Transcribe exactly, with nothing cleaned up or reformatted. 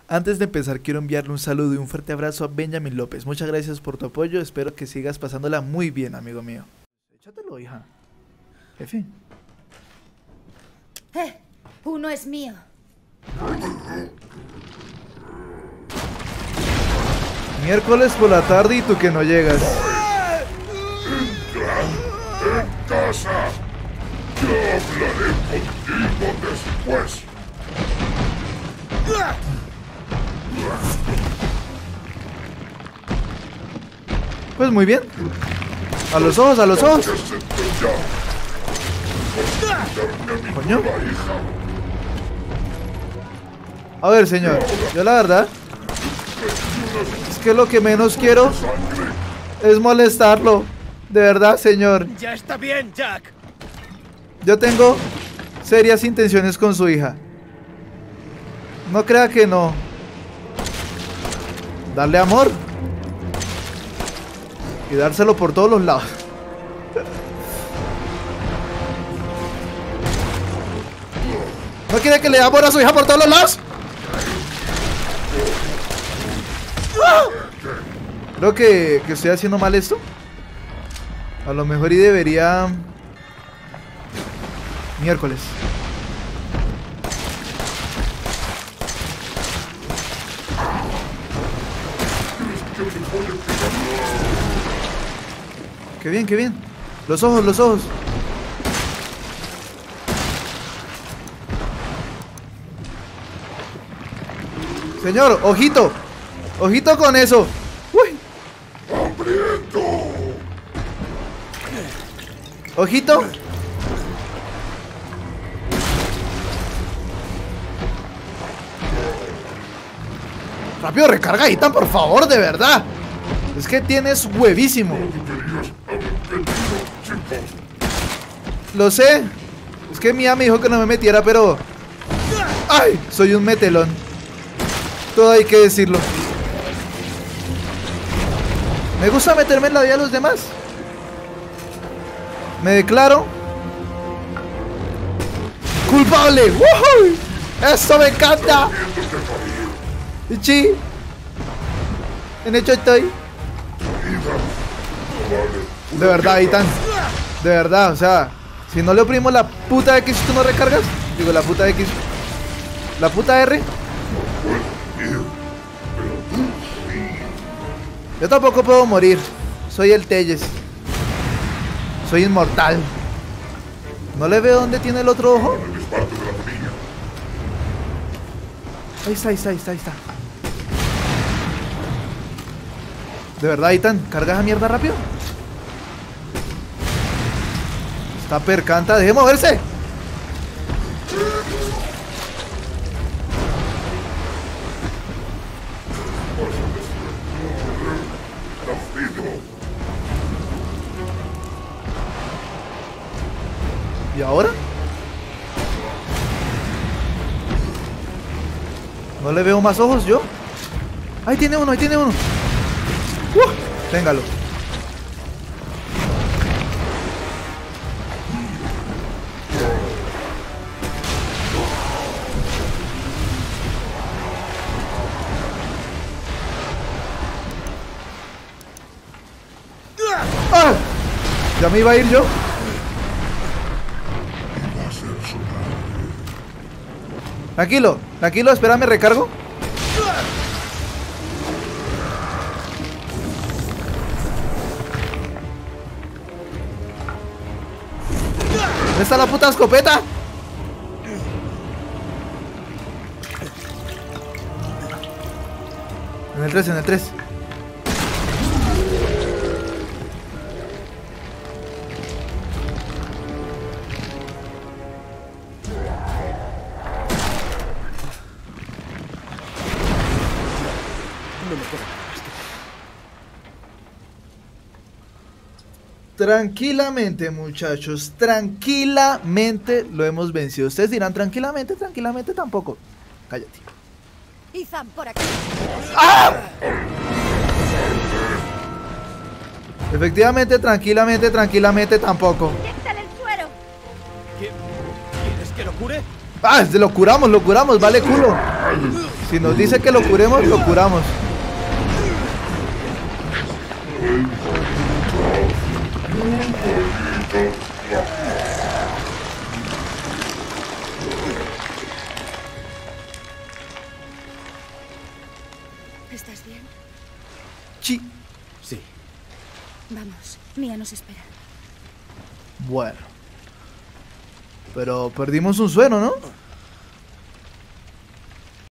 Antes de empezar quiero enviarle un saludo y un fuerte abrazo a Benjamin López. Muchas gracias por tu apoyo, espero que sigas pasándola muy bien, amigo mío. Échatelo, hija. Jefe. Eh, uno es mío. Miércoles por la tarde y tú que no llegas. Entra en casa. Yo hablaré contigo después. Pues muy bien. A los ojos, a los ojos. Coño. A ver, señor, yo la verdad es que lo que menos quiero es molestarlo. De verdad, señor. Ya está bien, Jack. Yo tengo serias intenciones con su hija. No crea que no. Darle amor y dárselo por todos los lados. ¿No quiere que le dé amor a su hija por todos los lados? Creo que, que estoy haciendo mal esto. A lo mejor y debería... Miércoles. Qué bien, qué bien. Los ojos, los ojos. Señor, ojito. Ojito con eso. Uy. ¡Hambriento! Ojito. Rápido, recarga Ethan, por favor, de verdad. Es que tienes huevísimo. Lo sé. Es que Mía me dijo que no me metiera, pero... ¡Ay! Soy un metelón. Todo hay que decirlo. Me gusta meterme en la vida de los demás. Me declaro culpable. ¡Woohoo! ¡Eso me encanta! Ichi, en hecho estoy. De verdad, Ethan. De verdad, o sea, si no le oprimo la puta X, ¿tú no recargas? Digo, la puta X. La puta R. Yo tampoco puedo morir. Soy el Telles. Soy inmortal. ¿No le veo dónde tiene el otro ojo? Ahí está, ahí está, ahí está, ahí está. De verdad, Ethan, carga esa mierda rápido. Está percanta, deje moverse. ¿Y ahora? No le veo más ojos yo. Ahí tiene uno, ahí tiene uno. Uh, téngalo. ¡Ah! Ya me iba a ir yo. Tranquilo, tranquilo, espérame, recargo. ¿Dónde está la puta escopeta? En el tres, en el tres. Tranquilamente, muchachos, tranquilamente lo hemos vencido. Ustedes dirán, tranquilamente, tranquilamente tampoco. Cállate. Ethan, por aquí. ¡Ah! Efectivamente, tranquilamente, tranquilamente tampoco. ¡Inyéctale el suero! ¿Qué? ¿Quieres que lo cure? Ah, lo curamos, lo curamos, vale culo. Si nos dice que lo curemos, lo curamos. ¿Estás bien? Sí. Sí. Vamos, Mía nos espera. Bueno. Pero perdimos un suero, ¿no?